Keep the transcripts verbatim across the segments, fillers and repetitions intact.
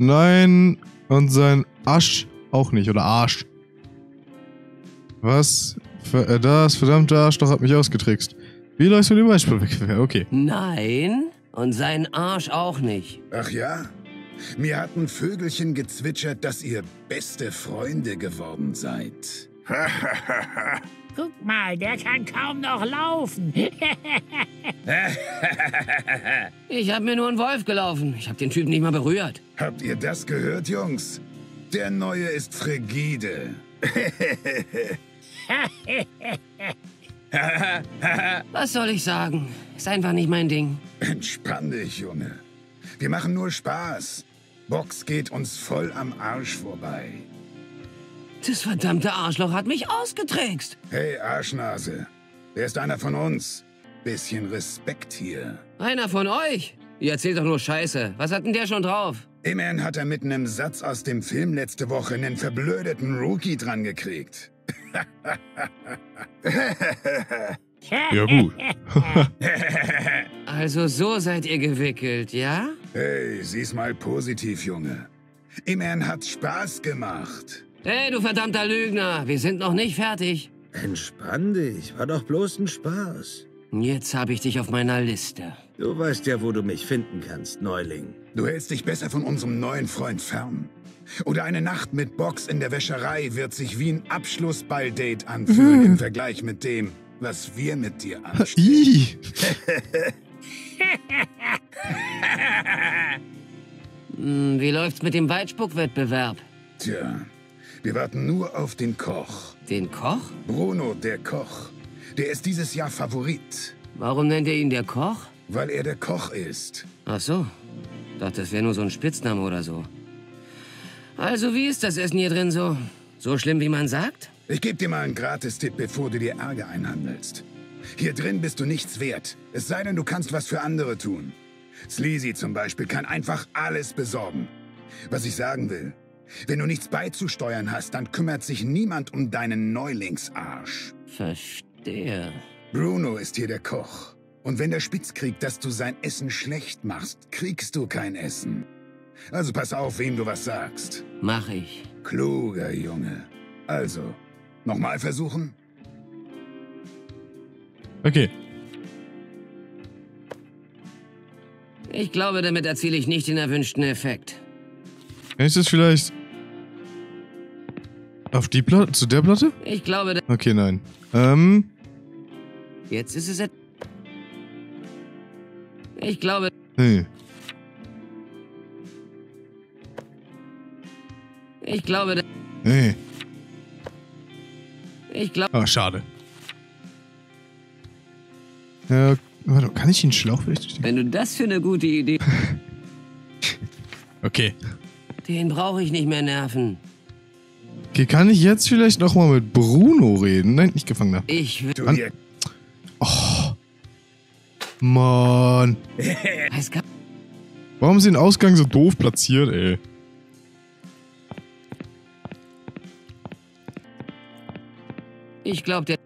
Nein. Und sein Asch auch nicht. Oder Arsch. Was? Ver- Das verdammte Arschloch hat mich ausgetrickst. Wie läufst du mit dem Beispiel? Okay. Nein. Und sein Arsch auch nicht. Ach ja? Mir hat ein Vögelchen gezwitschert, dass ihr beste Freunde geworden seid. Guck mal, der kann kaum noch laufen. Ich habe mir nur einen Wolf gelaufen. Ich habe den Typen nicht mal berührt. Habt ihr das gehört, Jungs? Der Neue ist frigide. Was soll ich sagen? Ist einfach nicht mein Ding. Entspann dich, Junge. Wir machen nur Spaß. Box geht uns voll am Arsch vorbei. Das verdammte Arschloch hat mich ausgetrickst. Hey, Arschnase. Wer ist einer von uns? Bisschen Respekt hier. Einer von euch? Ihr erzählt doch nur Scheiße. Was hat denn der schon drauf? Immerhin hat er mit einem Satz aus dem Film letzte Woche einen verblödeten Rookie dran gekriegt. Ja, gut. Also so seid ihr gewickelt, ja? Hey, sieh's mal positiv, Junge. Immerhin hat's Spaß gemacht. Hey, du verdammter Lügner. Wir sind noch nicht fertig. Entspann dich, war doch bloß ein Spaß. Jetzt habe ich dich auf meiner Liste. Du weißt ja, wo du mich finden kannst, Neuling. Du hältst dich besser von unserem neuen Freund fern. Oder eine Nacht mit Box in der Wäscherei wird sich wie ein Abschlussball-Date anfühlen im Vergleich mit dem, was wir mit dir anstellen. Ih. Hm, wie läuft's mit dem Weitspuckwettbewerb? Tja, wir warten nur auf den Koch. Den Koch? Bruno, der Koch. Der ist dieses Jahr Favorit, Warum nennt ihr ihn der Koch? weil er der Koch ist. Ach so. Dachte, das wäre nur so ein Spitzname oder so. Also, wie ist das Essen hier drin so? So schlimm, wie man sagt? Ich gebe dir mal einen Gratistipp, bevor du dir Ärger einhandelst. Hier drin bist du nichts wert. Es sei denn, du kannst was für andere tun. Sleazy zum Beispiel kann einfach alles besorgen. Was ich sagen will, wenn du nichts beizusteuern hast, dann kümmert sich niemand um deinen Neulingsarsch. Verstehe. Bruno ist hier der Koch. Und wenn der Spitz kriegt, dass du sein Essen schlecht machst, kriegst du kein Essen. Also pass auf, wem du was sagst. Mach ich. Kluger Junge. Also, nochmal versuchen? Okay. Ich glaube, damit erziele ich nicht den erwünschten Effekt. Kann ich das vielleicht auf die Platte, zu der Platte? Ich glaube, da- Okay, nein. Ähm, jetzt ist es... et- Ich glaube... nee. Ich glaube... da- Nee. Ich glaube... Ah, schade. Ja, warte, kann ich den Schlauch vielleicht durch die... Wenn du das für eine gute Idee... Okay. Den brauche ich nicht mehr nerven. Okay, kann ich jetzt vielleicht nochmal mit Bruno reden? Nein, nicht Gefangener. Ich will... Du An- dir Oh. Mann. Es kann... Warum ist den Ausgang so doof platziert, ey? Ich glaube, der...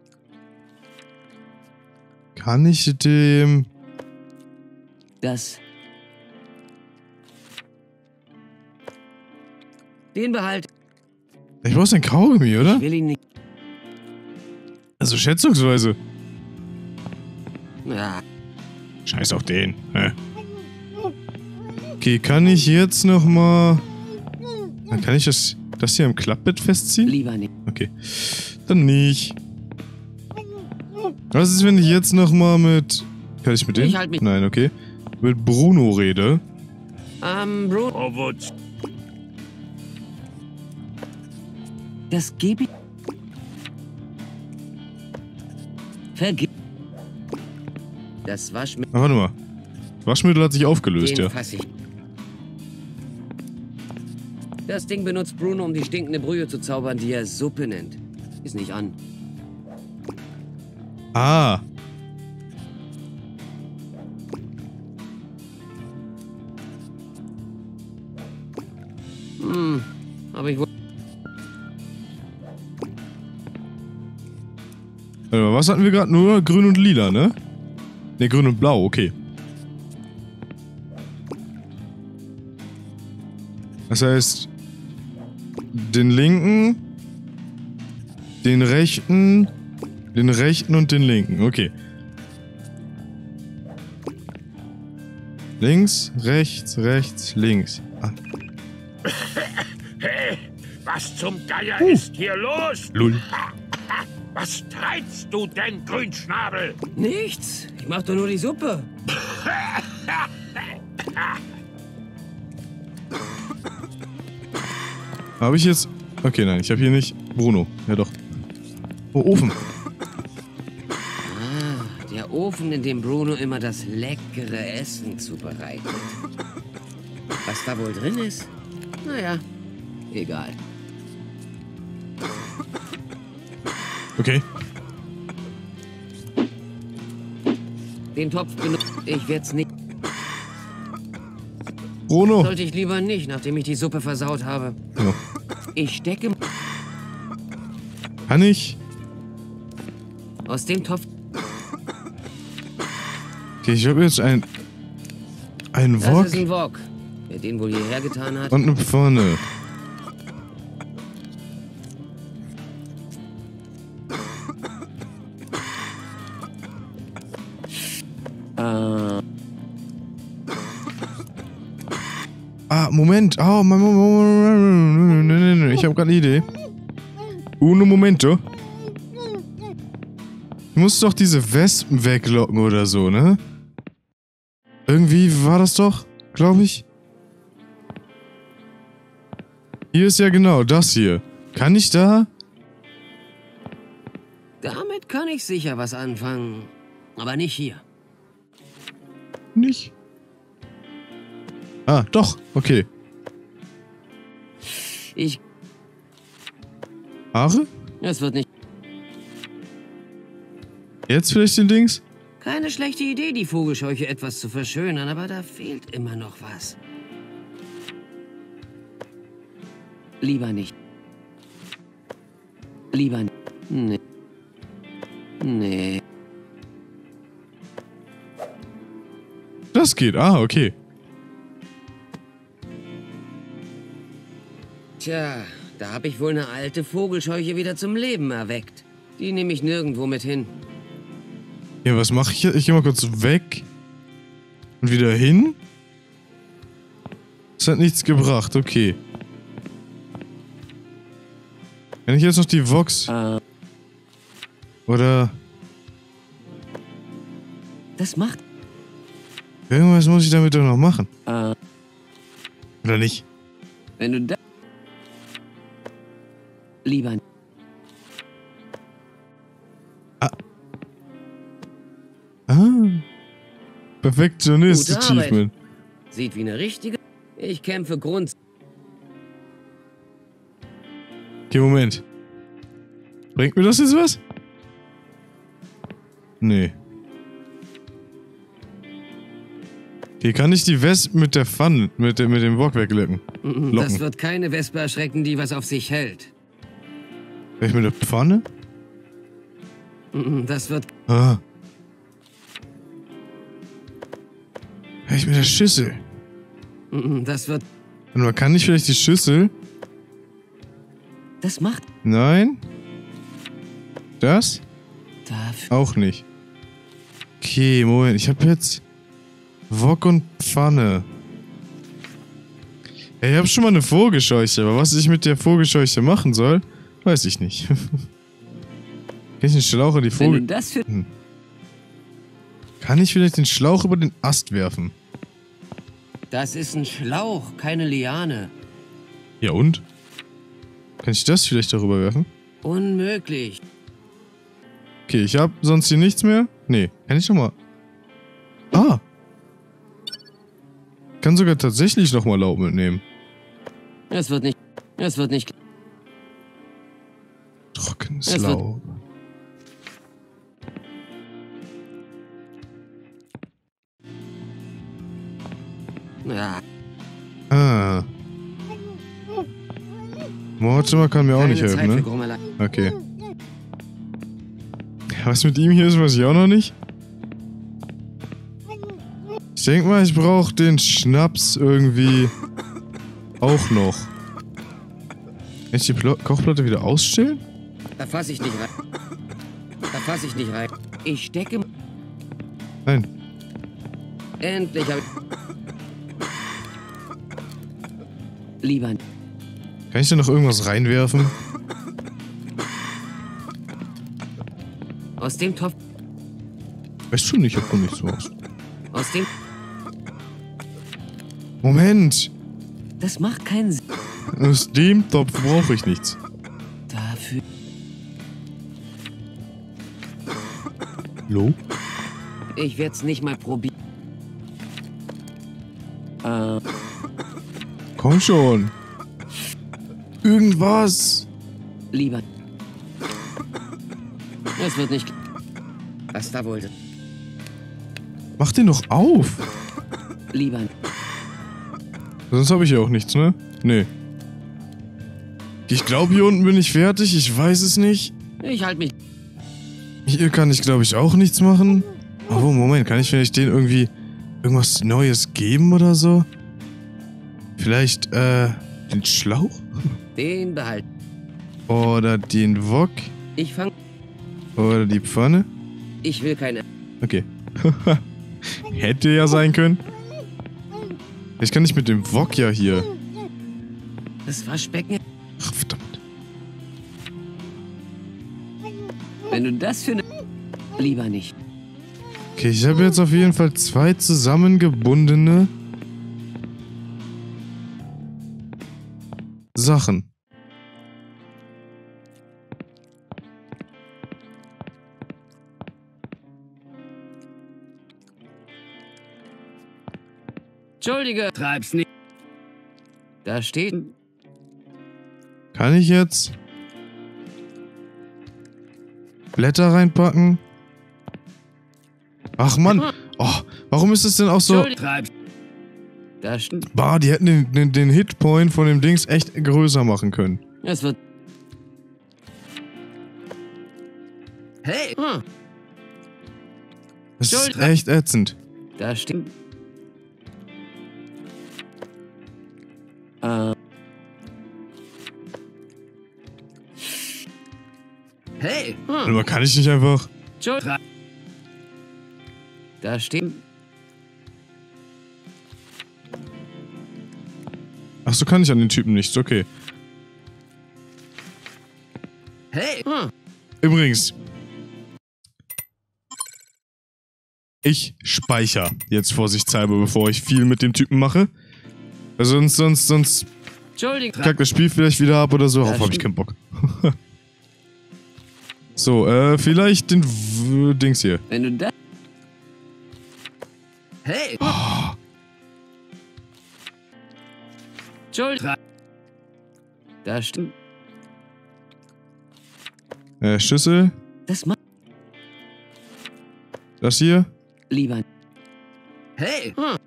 Kann ich dem... Das... Den behalt... Ich brauch den Kaugummi, oder? Ich will ihn nicht... Also schätzungsweise. Ja, Scheiß auf den. Hä? Okay, kann ich jetzt nochmal... Dann kann ich das, das hier im Klappbett festziehen? lieber nicht. Okay. Dann nicht. Was ist, wenn ich jetzt nochmal mit... Kann ich mit dem? Ich halt mich- Nein, okay. Mit Bruno rede. Ähm, Bro... Das gebe ich... Vergib... Das Waschmittel... Ah, warte mal. Waschmittel hat sich aufgelöst, Den ja. fass ich. Das Ding benutzt Bruno, um die stinkende Brühe zu zaubern, die er Suppe nennt. Ist nicht an. Ah. Hm, aber ich wohl... Warte mal, was hatten wir gerade? Nur grün und lila, ne? Ne, grün und blau, okay. Das heißt, den linken, den rechten, den rechten und den linken. Okay. Links, rechts, rechts, links. Ah. Hey, was zum Geier uh. ist hier los? Lull. Was treibst du denn, Grünschnabel? Nichts. Ich mach doch nur die Suppe. Habe ich jetzt... Okay, nein, ich habe hier nicht... Bruno. Ja doch. Oh, Ofen. Ah, der Ofen, in dem Bruno immer das leckere Essen zubereitet. Was da wohl drin ist? Naja, egal. Okay. Den Topf benutzt. Ich werd's nicht. Bruno. Sollte ich lieber nicht, nachdem ich die Suppe versaut habe. Ja. Ich stecke... Kann ich? Aus dem Topf... Okay, ich habe jetzt ein... Ein Wok. Das ist ein Wok. Wer den wohl hierher getan hat... Und eine Pfanne. Äh... Ah, Moment. Oh, Moment. Ich habe gerade eine Idee. Uno momento. Du musst doch diese Wespen weglocken oder so, ne? Irgendwie war das doch, glaube ich. Hier ist ja genau das hier. Kann ich da? Damit kann ich sicher was anfangen. Aber nicht hier. Nicht? Ah, doch. Okay. Ich... Haare? Es wird nicht... Jetzt vielleicht den Dings? Keine schlechte Idee, die Vogelscheuche etwas zu verschönern, aber da fehlt immer noch was. Lieber nicht. Lieber nicht. Nee. Nee. Das geht. Ah, okay. Tja, da habe ich wohl eine alte Vogelscheuche wieder zum Leben erweckt. Die nehme ich nirgendwo mit hin. Ja, was mache ich jetzt? Ich gehe mal kurz weg. Und wieder hin. Das hat nichts gebracht, okay. Kann ich jetzt noch die Vox? Uh, Oder... Das macht... Irgendwas muss ich damit doch noch machen. Uh, Oder nicht? Wenn du da... Lieber... Ah. Ah. Perfektionist Gute Achievement. Arbeit. Sieht wie eine richtige... Ich kämpfe Grund... Okay, Moment. Bringt mir das jetzt was? Nee. Okay, kann ich die Wespen mit der Pfanne, mit, dem, mit dem Wok weglocken? Das wird keine Wespe erschrecken, die was auf sich hält. Vielleicht mit der Pfanne? Das wird... Ah. Vielleicht mit der Schüssel. Das wird... Und man kann nicht vielleicht die Schüssel... Das macht... Nein? Das? Dafür. Auch nicht. Okay, Moment. Ich habe jetzt... Wok und Pfanne. Ja, ich habe schon mal eine Vogelscheuche, aber was ich mit der Vogelscheuche machen soll, weiß ich nicht. Kann ich den Schlauch in die Vogel... Wenn du das für... Hm. Kann ich vielleicht den Schlauch über den Ast werfen? Das ist ein Schlauch, keine Liane. Ja und? Kann ich das vielleicht darüber werfen? Unmöglich. Okay, ich habe sonst hier nichts mehr. Nee, kann ich noch mal... Ah! Ich kann sogar tatsächlich noch mal Laub mitnehmen. Es wird nicht... Es wird nicht... Trockenes Es wird- Laub. Ja, Ah. Mortimer kann mir auch keine nicht helfen, Zeit für ne? Grummelei. Okay. Was mit ihm hier ist, weiß ich auch noch nicht. Ich denke mal, ich brauche den Schnaps irgendwie auch noch. Kann ich die Pl Kochplatte wieder ausstellen? Da fasse ich nicht rein. Da fasse ich nicht rein. Ich stecke... Nein. Endlich habe ich... Lieber... Kann ich da noch irgendwas reinwerfen? Aus dem Topf... Weißt du nicht, ob du nicht so hast. Aus dem... Moment! Das macht keinen Sinn. Aus dem Topf brauche ich nichts. Dafür... Lo? Ich werde es nicht mal probieren. Äh... Komm schon. Irgendwas. Lieber... Es wird nicht... Was da wollte. Mach den doch auf. Lieber... Sonst habe ich ja auch nichts, ne? Nee. Ich glaube, hier unten bin ich fertig. Ich weiß es nicht. Ich halte mich... Hier kann ich, glaube ich, auch nichts machen. Oh, Moment. Kann ich vielleicht denen irgendwie irgendwas Neues geben oder so? Vielleicht, äh, den Schlauch? Den behalten. Oder den Wok? Ich fang... Oder die Pfanne? Ich will keine... Okay. Hätte ja sein können. Ich kann nicht mit dem Wok ja hier. Das Waschbecken... Ach, verdammt. Wenn du das für eine... Lieber nicht. Okay, ich habe jetzt auf jeden Fall zwei zusammengebundene Sachen. Entschuldige, treib's nicht. Da steht... Kann ich jetzt Blätter reinpacken? Ach Mann, oh, warum ist es denn auch so... Treib's. Da steht... Bah, die hätten den, den, den Hitpoint von dem Dings echt größer machen können. Es wird... Hey! Hm. Das ist echt ätzend. Da steht... Äh... Hey! Hm. Aber kann ich nicht einfach... Entschuldigung. Da steht... Ach so, kann ich an den Typen nicht, okay. Hey! Hm. Übrigens. Ich speichere jetzt vorsichtshalber, bevor ich viel mit dem Typen mache. Weil sonst, sonst, sonst Entschuldigung. kackt das Spiel vielleicht wieder ab oder so. Ja, Darauf habe ich stimmt. keinen Bock. So, äh, vielleicht den w Dings hier. Wenn du da... Hey! Oh, Entschuldigung. Da steht... äh, Schüssel. Das macht... Das hier. Lieber... Hey! Hm.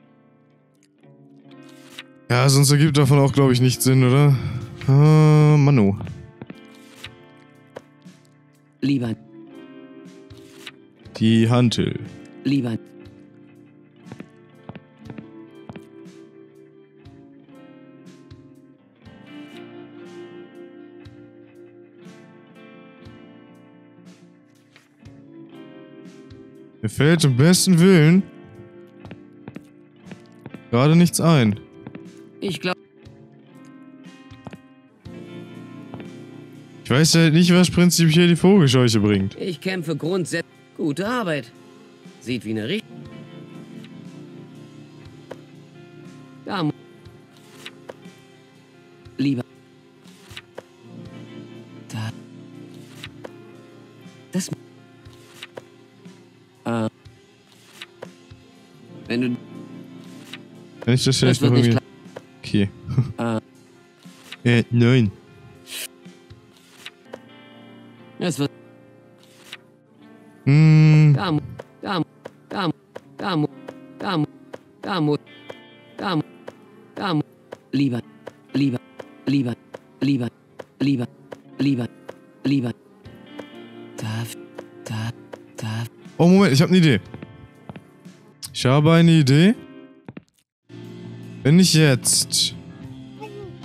Ja, sonst ergibt davon auch, glaube ich, nicht Sinn, oder? Äh, Manu. Lieber... Die Hantel. Lieber... Mir fällt im besten Willen gerade nichts ein. Ich glaube... Ich weiß halt nicht, was prinzipiell die Vogelscheuche bringt. Ich kämpfe grundsätzlich... Gute Arbeit. Sieht wie eine Richtung... Da... mu- Lieber... Da... Das... Äh... Wenn du... Kann ich das vielleicht Das noch wird nicht irgendwie... klar. Okay. äh, nein. Es wird... Hm, Da... mu- Da... mu- Da... mu- Da... mu- Da... mu- Da... mu- Da... mu- Da... mu- Lieber... Lieber... Lieber... Lieber... Lieber... Lieber... Lieber... Darf... Darf... Darf... oh, Moment, ich habe eine Idee. Ich habe eine Idee. Wenn ich jetzt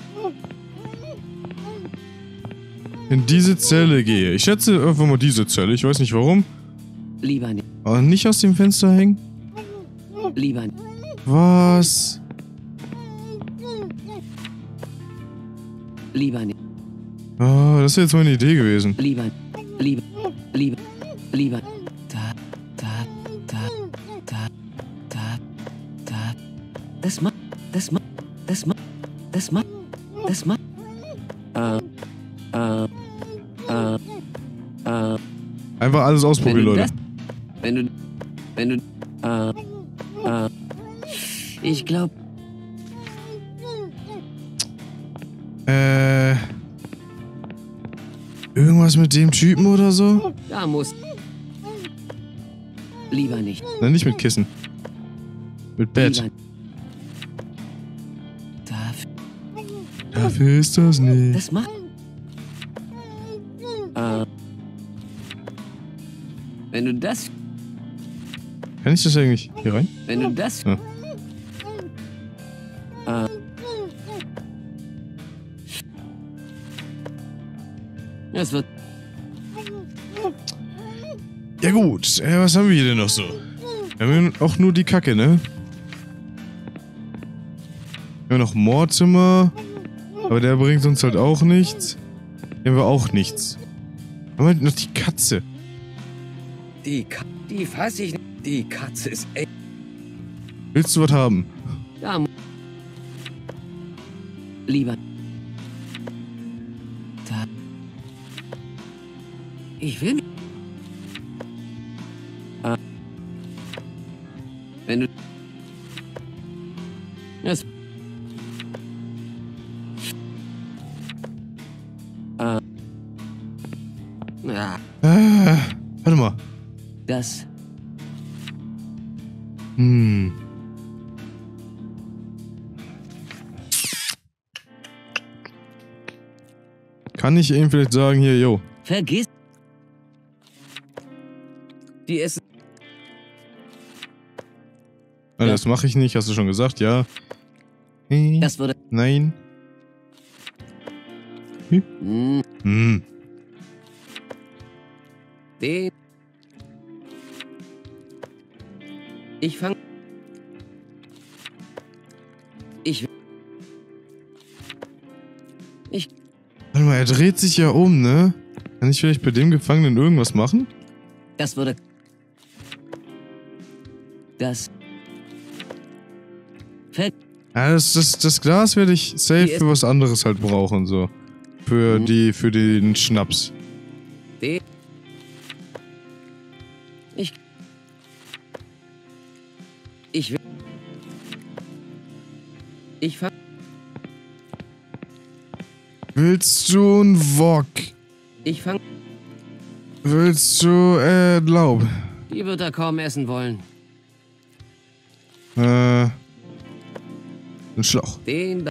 in diese Zelle gehe. Ich schätze einfach mal diese Zelle. Ich weiß nicht warum. Lieber nicht. Aber nicht aus dem Fenster hängen? Lieber. Was? Lieber nicht. Oh, das wäre jetzt meine Idee gewesen. Lieber. Lieber. Lieber. Lieber. Da. Da. Da. Da. Da. Da. Das macht. Das macht. Das macht. Das macht. Das macht. Äh. Äh. Äh. Äh. Einfach alles ausprobieren, Leute. Das, wenn du. Wenn du. Äh. Äh. Ich glaube. Äh. Irgendwas mit dem Typen oder so? Da muss. Lieber nicht. Nein, nicht mit Kissen. Mit Bett. Lieber. Dafür. Dafür ist das nicht. Das macht. Äh. Wenn du das. Kann ich das eigentlich hier rein? Wenn du das. Ja. Äh. Es wird. Ja gut, äh, was haben wir hier denn noch so? Wir haben auch nur die Kacke, ne? Wir haben noch Mordzimmer. Aber der bringt uns halt auch nichts. Hier haben wir auch nichts. Wir haben halt noch die Katze. Die Katze, die fass ich nicht. Die Katze ist echt. Willst du was haben? Da mu- Lieber. Da. Ich will nicht. Äh. Wenn du. Es. Äh. Ja, Äh, warte mal. das. Hm. Kann ich ihm vielleicht sagen, hier, yo. Vergiss. Die ist. Nein, das mache ich nicht, hast du schon gesagt, ja. Hm, Das würde. Nein. Hm, Hm. den. Ich fang. Ich. Ich. Warte mal, er dreht sich ja um, ne? Kann ich vielleicht bei dem Gefangenen irgendwas machen? Das würde. Das. Fällt. Ja, das, das, das Glas werde ich safe Die ist- für was anderes halt brauchen, so. Für Mhm. die, für den Schnaps. Den. Ich. Ich will. Ich fang. Willst du ein Wok? Ich fang. Willst du, äh, Laub? Die wird er kaum essen wollen. Äh, ein Schlauch. Den. Da.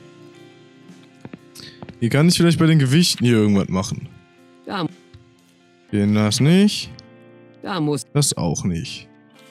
Hier kann ich vielleicht bei den Gewichten hier irgendwas machen. Da, Den das nicht. da muss. Das auch nicht.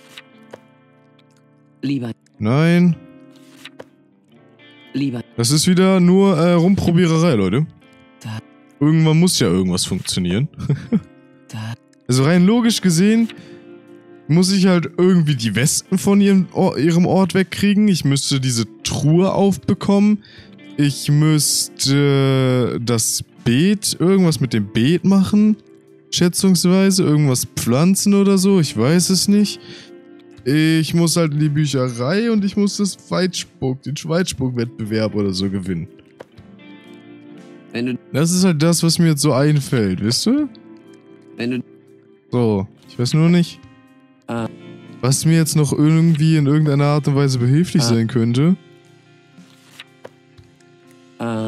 Lieber. Nein. Lieber. Das ist wieder nur äh, Rumprobiererei, Leute. Da. Irgendwann muss ja irgendwas funktionieren. Da. Also rein logisch gesehen muss ich halt irgendwie die Westen von ihrem, Or ihrem Ort wegkriegen. Ich müsste diese Truhe aufbekommen. Ich müsste das Beet, irgendwas mit dem Beet machen. Schätzungsweise. Irgendwas pflanzen oder so. Ich weiß es nicht. Ich muss halt in die Bücherei und ich muss das Weitspuck, den Weitspuck-Wettbewerb oder so gewinnen. Wenn du. Das ist halt das, was mir jetzt so einfällt, wisst ihr? Wenn du. So, ich weiß nur nicht, Ah. was mir jetzt noch irgendwie in irgendeiner Art und Weise behilflich Ah. sein könnte. Äh.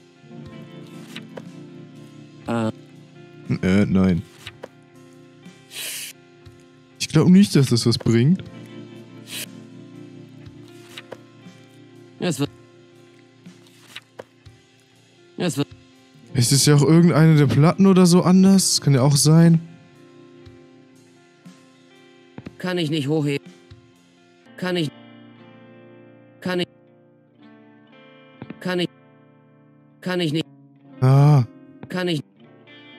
Äh. Äh, nein. Ich glaube nicht, dass das was bringt. Es wird. Es wird. Vielleicht ist ja auch irgendeine der Platten oder so anders. Das kann ja auch sein. Kann ich nicht hochheben. Kann ich. Kann ich. Kann ich. Kann ich nicht. Ah, Kann ich.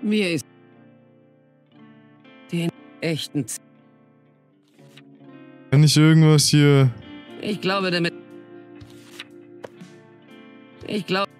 Mir ist den echten... Z Kann ich irgendwas hier... Ich glaube damit... Ich glaube...